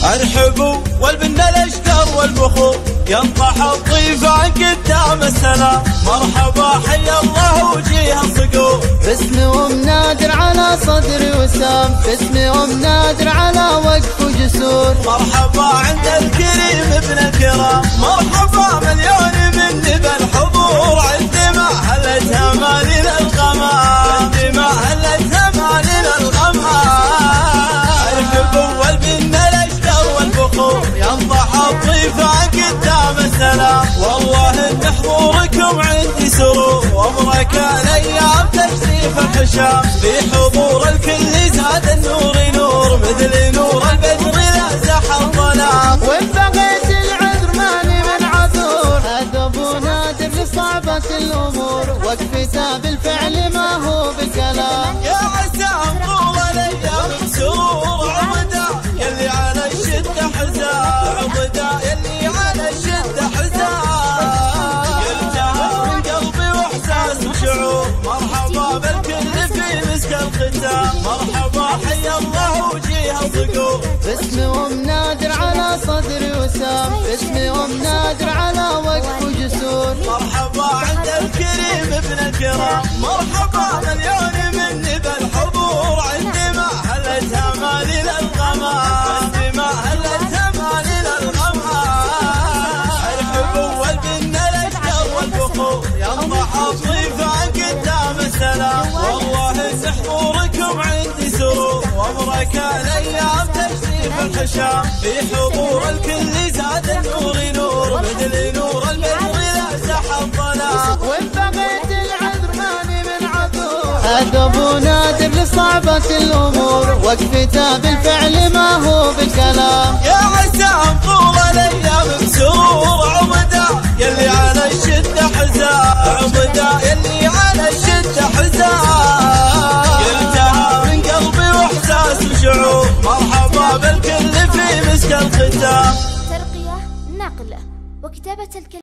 ارحبوا والبنا الاشكر والبخور ينطح الضيفان قدام السلام. مرحبا حيا الله وجيه الصقور. باسم ام نادر على صدري وسام، باسم ام نادر على وقف وجسور. مرحبا عند الكريم ابن الكرام، مرحبا مليون مني بالحضور. عندما هلتها مالي للغمام، عندما هلتها مالي للغمام. ارحبوا والبنا الاشكر والبخور ينضح الضيفان قدام السلام. والله ان حضوركم عندي سرور، وامرك الايام تشريف الحشام. في حضور الكل زاد النور نور، مثل نور البدر لا زح الظلام. وان بغيت العذر ماني من عذور، هذا ابو نادر لصعبة الامور. وقفته بالفعل ما هو بالكلام. يا عسام طول الايام بسرور. عبدا يلي على الشده حزام، عبدا يلي على الشده حزام. يلتهب من قلبي واحساس وشعور. مرحبا بالكل في مسك الختام. مرحبا حيا الله وجيه الصقور. باسم ام نادر على صدري وسام، باسم ام نادر على وقف وجسور. مرحبا عند الكريم ابن الكرام، مرحبا مليون مني بالحضور. عندما هلتها مالي للغمام، عندما هلتها مالي للغمام. ارحبوا والبنا الاشكر والبخور ينضح الضيفان قدام السلام. والله ان حضوركم عندي سرور، وامرك الايام تشريف الحشام. في حضور الكل زاد النور نور، مثل نور البدر لا زح الظلام. وان بغيت العذر ماني من عذور، هذا ابو نادر لصعبة الامور. وقفته بالفعل ما هو بالكلام. يا عسام طول الايام بسرور. عبدا يلي على الشده حزام، عبدا يلي على الشده حزام. يلتهب من قلبي واحساس وشعور. مرحبا بالكل في مسك الختام. ترقية، نقل وكتابة الكلمات.